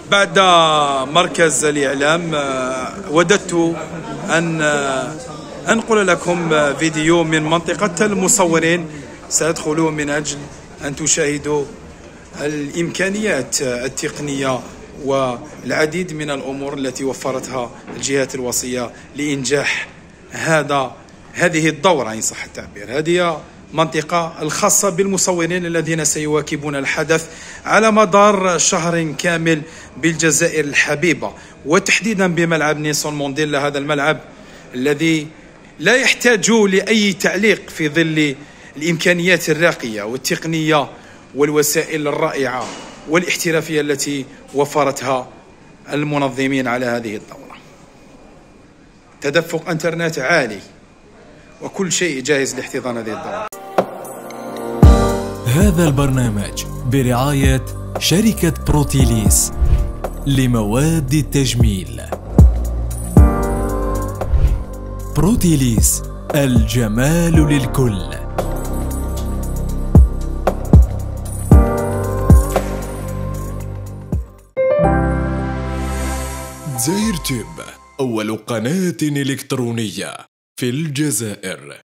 بعد مركز الإعلام وددت أن أنقل لكم فيديو من منطقة المصورين. سأدخل من أجل أن تشاهدوا الإمكانيات التقنية والعديد من الأمور التي وفرتها الجهات الوصية لإنجاح هذه الدورة إن صح التعبير. هذه منطقة الخاصة بالمصورين الذين سيواكبون الحدث على مدار شهر كامل بالجزائر الحبيبة، وتحديدا بملعب نيلسون مونديلا. هذا الملعب الذي لا يحتاج لأي تعليق في ظل الإمكانيات الراقية والتقنية والوسائل الرائعة والاحترافية التي وفرتها المنظمين على هذه الدورة. تدفق انترنت عالي وكل شيء جاهز لاحتضان هذه الدورة. هذا البرنامج برعاية شركة بروتيليس لمواد التجميل. بروتيليس، الجمال للكل. زاير تيوب، أول قناة إلكترونية في الجزائر.